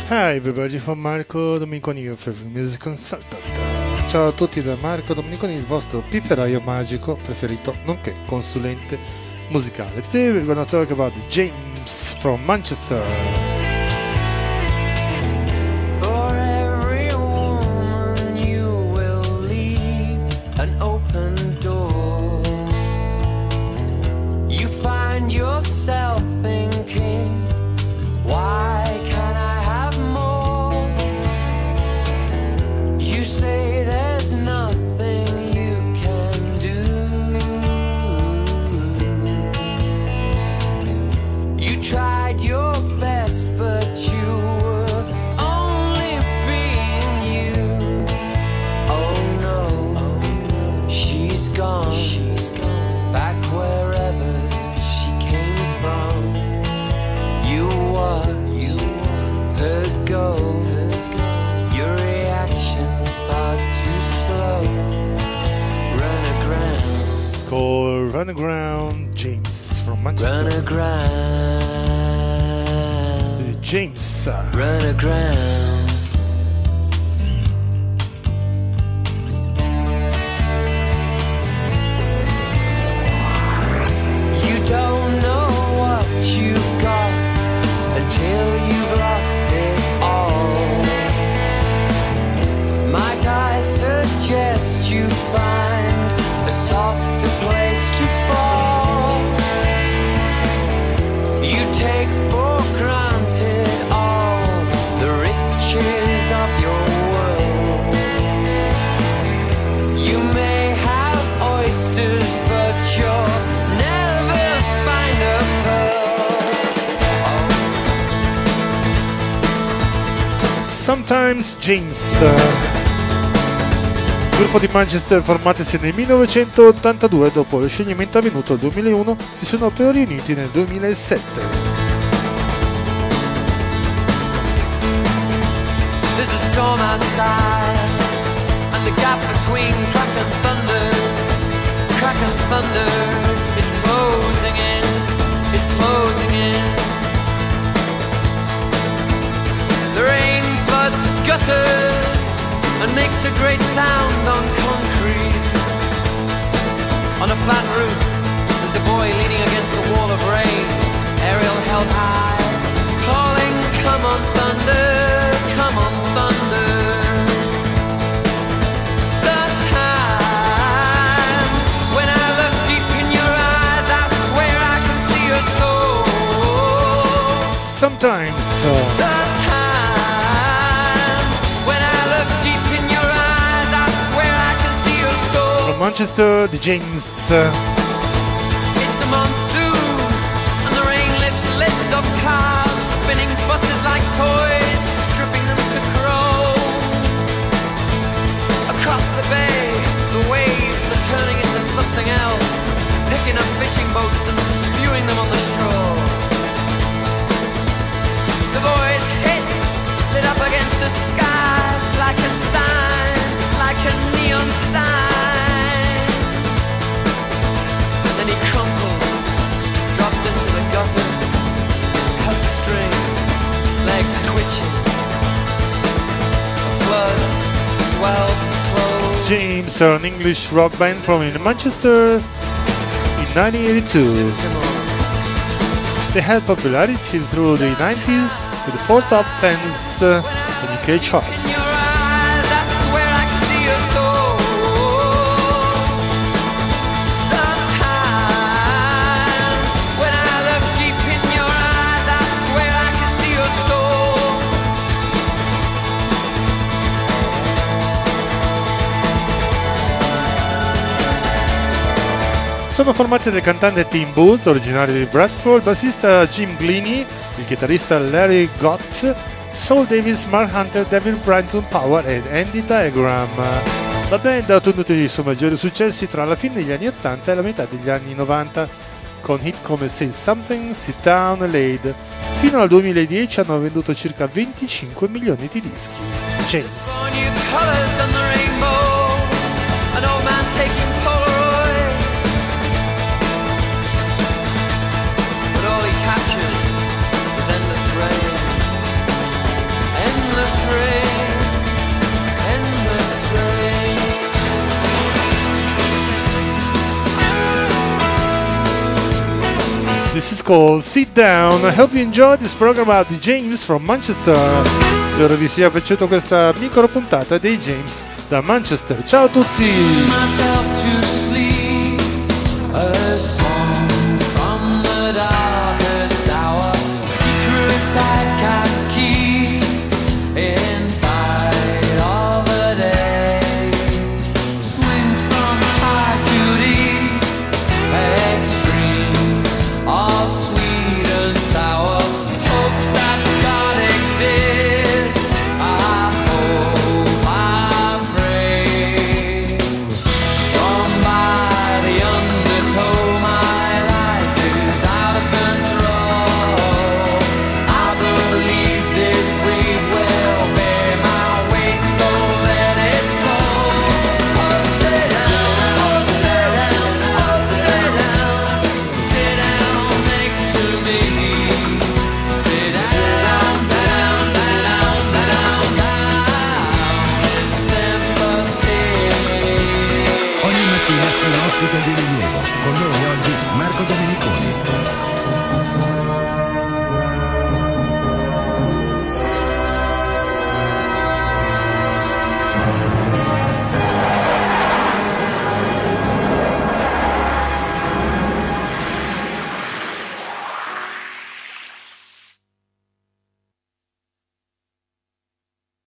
Hi everybody from Marco Domeniconi of Music Consultant. Ciao a tutti da Marco Domeniconi, il vostro pifferaio magico preferito, nonché consulente musicale. Today we're gonna talk about James from Manchester. Yourself thinking, why can't I have more? You say there's nothing you can do. You tried your best, but you were only being you. Oh no, she's gone. She's gone back wherever you her go. Your reaction's far too slow. Run aground. It's called Run Aground, James from Manchester. Run aground. James. Run aground. You don't know what you've got until you've lost it all. Might I suggest you find a softer place to fall? You take for granted all the riches of your world. You may have oysters, but you'll never find a pearl. Sometimes James, gruppo di Manchester formatisi nel 1982, dopo lo scioglimento avvenuto nel 2001, si sono poi riuniti nel 2007. There's a storm outside, and the gap between crack and thunder is closing in, is closing in. The rain floods gutters and makes a great sound on concrete. On a flat roof, there's a boy leaning against a wall of rain, aerial held high, calling, come on thunder, come on thunder. Sometimes, when I look deep in your eyes, I swear I can see your soul. Sometimes. Manchester di James. It's a monsoon and the rain lifts lids of cars, spinning buses like toys, stripping them to chrome. Across the bay, the waves are turning into something else, picking up fishing boats and spewing them on the shore. The boys hit, lit up against the sky like a sign, like a neon sign. Then he crumples, drops into the gutter, cut string, legs twitching. The flood swells his clothes. James are an English rock band from Manchester in 1982. They had popularity through the 90s with the 4 top 10s in UK charts. Sono formati dal cantante Tim Booth, originario di Bradford, il bassista Jim Gleaney, il chitarrista Larry Gott, Saul Davis, Mark Hunter, David Bryton Power ed Andy Diagram. La band ha ottenuto i suoi maggiori successi tra la fine degli anni 80 e la metà degli anni 90, con hit come Say Something, Sit Down e Laid. Fino al 2010 hanno venduto circa 25 milioni di dischi. James. This is called Sit Down. I hope you enjoyed this program about the James from Manchester. Spero vi sia piaciuta questa micro puntata dei James da Manchester. Ciao a tutti! Con noi oggi Marco Domeniconi.